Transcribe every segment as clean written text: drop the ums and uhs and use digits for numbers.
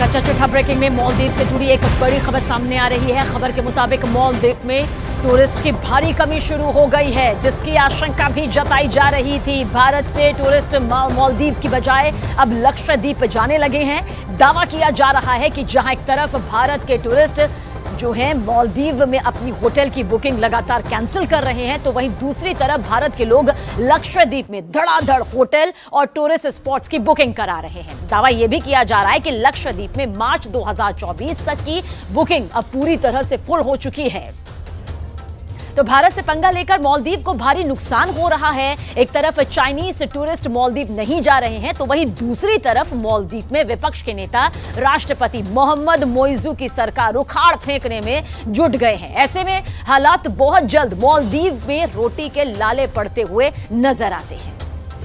कच्चा चिट्ठा ब्रेकिंग में मालदीव से जुड़ी एक बड़ी खबर सामने आ रही है। खबर के मुताबिक मालदीव में टूरिस्ट की भारी कमी शुरू हो गई है, जिसकी आशंका भी जताई जा रही थी। भारत से टूरिस्ट मालदीव की बजाय अब लक्षद्वीप जाने लगे हैं। दावा किया जा रहा है कि जहां एक तरफ भारत के टूरिस्ट जो है मालदीव में अपनी होटल की बुकिंग लगातार कैंसिल कर रहे हैं, तो वहीं दूसरी तरफ भारत के लोग लक्षद्वीप में धड़ाधड़ होटल और टूरिस्ट स्पॉट्स की बुकिंग करा रहे हैं। दावा यह भी किया जा रहा है कि लक्षद्वीप में मार्च 2024 तक की बुकिंग अब पूरी तरह से फुल हो चुकी है। तो भारत से पंगा लेकर मालदीव को भारी नुकसान हो रहा है। एक तरफ चाइनीज टूरिस्ट मालदीव नहीं जा रहे हैं, तो वहीं दूसरी तरफ मालदीव में विपक्ष के नेता राष्ट्रपति मोहम्मद मोइजू की सरकार उखाड़ फेंकने में जुट गए हैं। ऐसे में हालात बहुत जल्द मालदीव में रोटी के लाले पड़ते हुए नजर आते हैं।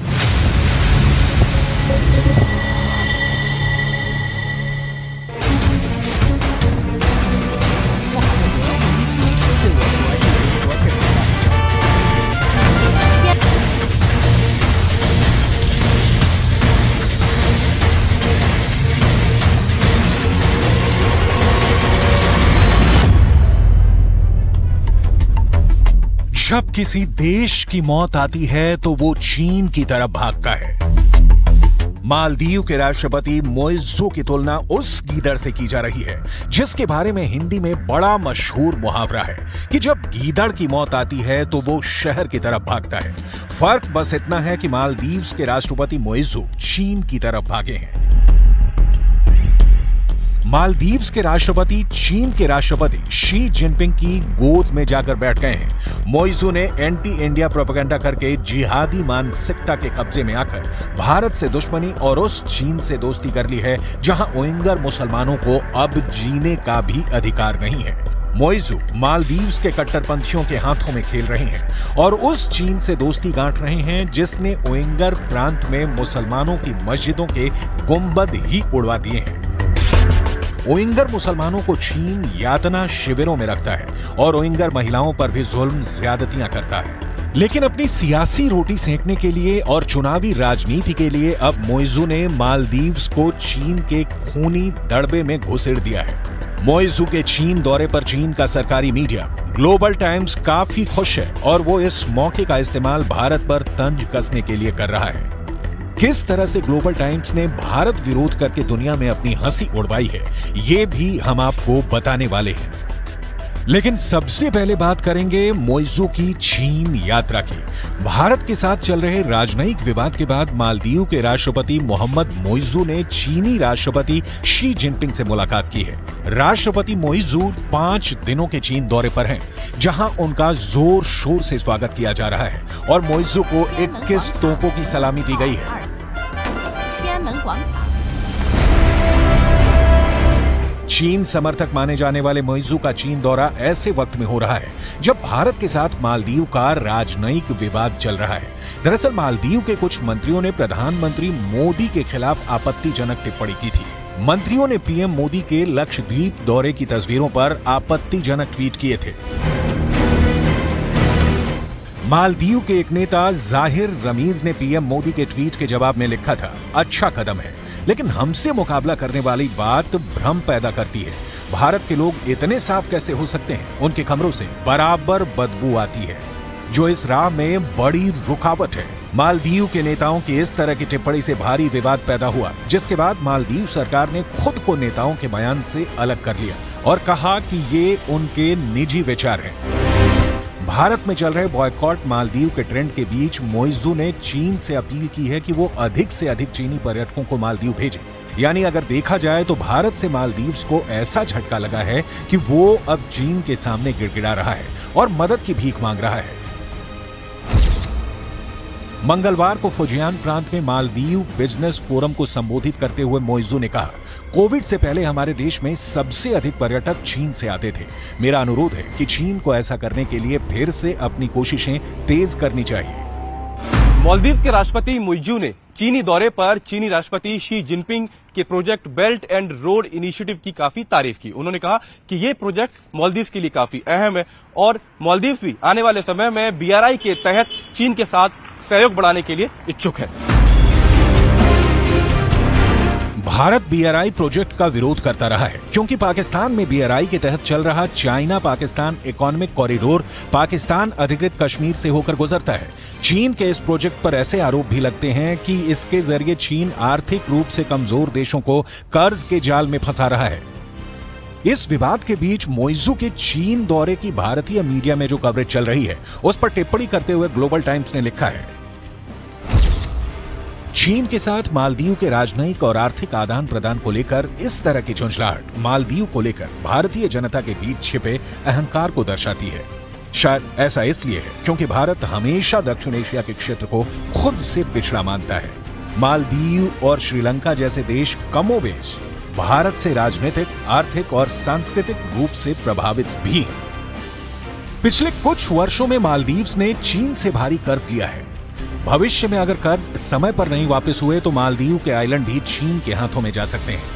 जब किसी देश की मौत आती है तो वो चीन की तरफ भागता है। मालदीव के राष्ट्रपति मोइजू की तुलना उस गीदड़ से की जा रही है, जिसके बारे में हिंदी में बड़ा मशहूर मुहावरा है कि जब गीदड़ की मौत आती है तो वो शहर की तरफ भागता है। फर्क बस इतना है कि मालदीव के राष्ट्रपति मोइजू चीन की तरफ भागे हैं। मालदीव के राष्ट्रपति चीन के राष्ट्रपति शी जिनपिंग की गोद में जाकर बैठ गए हैं। मोइजू ने एंटी इंडिया प्रोपेगेंडा करके जिहादी मानसिकता के कब्जे में आकर भारत से दुश्मनी और उस चीन से दोस्ती कर ली है, जहां उइगर मुसलमानों को अब जीने का भी अधिकार नहीं है। मोइजू मालदीव के कट्टरपंथियों के हाथों में खेल रहे हैं और उस चीन से दोस्ती गांठ रहे हैं जिसने उइगर प्रांत में मुसलमानों की मस्जिदों के गुंबद ही उड़वा दिए हैं। उइगर मुसलमानों को चीन यातना शिविरों में रखता है और उइगर महिलाओं पर भी जुल्म ज्यादतियां करता है। लेकिन अपनी सियासी रोटी सेंकने के लिए और चुनावी राजनीति के लिए अब मोइजू ने मालदीव को चीन के खूनी दड़बे में घुसेड़ दिया है। मोइजू के चीन दौरे पर चीन का सरकारी मीडिया ग्लोबल टाइम्स काफी खुश है और वो इस मौके का इस्तेमाल भारत पर तंज कसने के लिए कर रहा है। किस तरह से ग्लोबल टाइम्स ने भारत विरोध करके दुनिया में अपनी हंसी उड़वाई है, ये भी हम आपको बताने वाले हैं। लेकिन सबसे पहले बात करेंगे मोइजू की चीन यात्रा की। भारत के साथ चल रहे राजनयिक विवाद के बाद मालदीव के राष्ट्रपति मोहम्मद मोइजू ने चीनी राष्ट्रपति शी जिनपिंग से मुलाकात की है। राष्ट्रपति मोइजू 5 दिनों के चीन दौरे पर हैं, जहां उनका जोर शोर से स्वागत किया जा रहा है और मोइजू को 21 तोपों की सलामी दी गई है। चीन समर्थक माने जाने वाले मोइजू का चीन दौरा ऐसे वक्त में हो रहा है जब भारत के साथ मालदीव का राजनयिक विवाद चल रहा है। दरअसल मालदीव के कुछ मंत्रियों ने प्रधानमंत्री मोदी के खिलाफ आपत्तिजनक टिप्पणी की थी। मंत्रियों ने पीएम मोदी के लक्षद्वीप दौरे की तस्वीरों पर आपत्तिजनक ट्वीट किए थे। मालदीव के एक नेता जाहिर रमीज ने पीएम मोदी के ट्वीट के जवाब में लिखा था, अच्छा कदम है, लेकिन हमसे मुकाबला करने वाली बात भ्रम पैदा करती है। भारत के लोग इतने साफ कैसे हो सकते हैं? उनके कमरों से बराबर बदबू आती है, जो इस राह में बड़ी रुकावट है। मालदीव के नेताओं की इस तरह की टिप्पणी से भारी विवाद पैदा हुआ, जिसके बाद मालदीव सरकार ने खुद को नेताओं के बयान से अलग कर लिया और कहा कि ये उनके निजी विचार हैं। भारत में चल रहे बॉयकॉट मालदीव के ट्रेंड के बीच मोइजू ने चीन से अपील की है कि वो अधिक से अधिक चीनी पर्यटकों को मालदीव भेजें। यानी अगर देखा जाए तो भारत से मालदीव को ऐसा झटका लगा है कि वो अब चीन के सामने गिड़गिड़ा रहा है और मदद की भीख मांग रहा है। मंगलवार को फुजियान प्रांत में मालदीव बिजनेस फोरम को संबोधित करते हुए मोइजू ने कहा, कोविड से पहले हमारे देश में सबसे अधिक पर्यटक चीन से आते थे। मेरा अनुरोध है कि चीन को ऐसा करने के लिए फिर से अपनी कोशिशें तेज करनी चाहिए। मालदीव के राष्ट्रपति मोइजू ने चीनी दौरे पर चीनी राष्ट्रपति शी जिनपिंग के project belt and road initiative की काफी तारीफ की। उन्होंने कहा कि ये प्रोजेक्ट मालदीव के लिए काफी अहम है और मालदीव भी आने वाले समय में BRI के तहत चीन के साथ सहयोग बढ़ाने के लिए इच्छुक है। भारत BRI प्रोजेक्ट का विरोध करता रहा है क्योंकि पाकिस्तान में BRI के तहत चल रहा China Pakistan economic corridor Pakistan अधिकृत कश्मीर से होकर गुजरता है। चीन के इस प्रोजेक्ट पर ऐसे आरोप भी लगते हैं कि इसके जरिए चीन आर्थिक रूप से कमजोर देशों को कर्ज के जाल में फंसा रहा है। इस विवाद के बीच मोइजू के चीन दौरे की भारतीय मीडिया में जो कवरेज चल रही है उस पर टिप्पणी करते हुए ग्लोबल टाइम्स ने लिखा है, चीन के साथ मालदीव के राजनयिक और आर्थिक आदान प्रदान को लेकर इस तरह की झुंझलाहट मालदीव को लेकर भारतीय जनता के बीच छिपे अहंकार को दर्शाती है। शायद ऐसा इसलिए है क्योंकि भारत हमेशा दक्षिण एशिया के क्षेत्र को खुद से पिछड़ा मानता है। मालदीव और श्रीलंका जैसे देश कमोबेश भारत से राजनीतिक, आर्थिक और सांस्कृतिक रूप से प्रभावित भी हैं। पिछले कुछ वर्षों में मालदीव्स ने चीन से भारी कर्ज लिया है। भविष्य में अगर कर्ज समय पर नहीं वापस हुए तो मालदीव के आइलैंड भी चीन के हाथों में जा सकते हैं।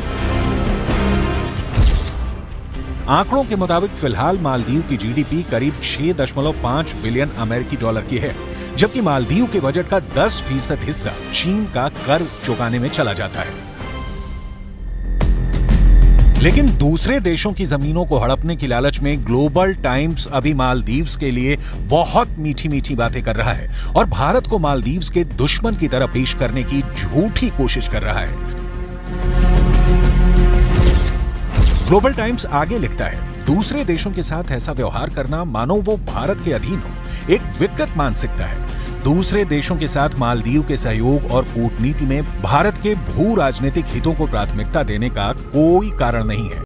आंकड़ों के मुताबिक फिलहाल मालदीव की GDP करीब 6.5 बिलियन अमेरिकी डॉलर की है, जबकि मालदीव के बजट का 10% हिस्सा चीन का कर्ज चुकाने में चला जाता है। लेकिन दूसरे देशों की जमीनों को हड़पने की लालच में ग्लोबल टाइम्स अभी मालदीव्स के लिए बहुत मीठी मीठी बातें कर रहा है और भारत को मालदीव्स के दुश्मन की तरह पेश करने की झूठी कोशिश कर रहा है। ग्लोबल टाइम्स आगे लिखता है, दूसरे देशों के साथ ऐसा व्यवहार करना मानो वो भारत के अधीन हो, एक विकृत मानसिकता है। दूसरे देशों के साथ मालदीव के सहयोग और कूटनीति में भारत के भू राजनीतिक हितों को प्राथमिकता देने का कोई कारण नहीं है।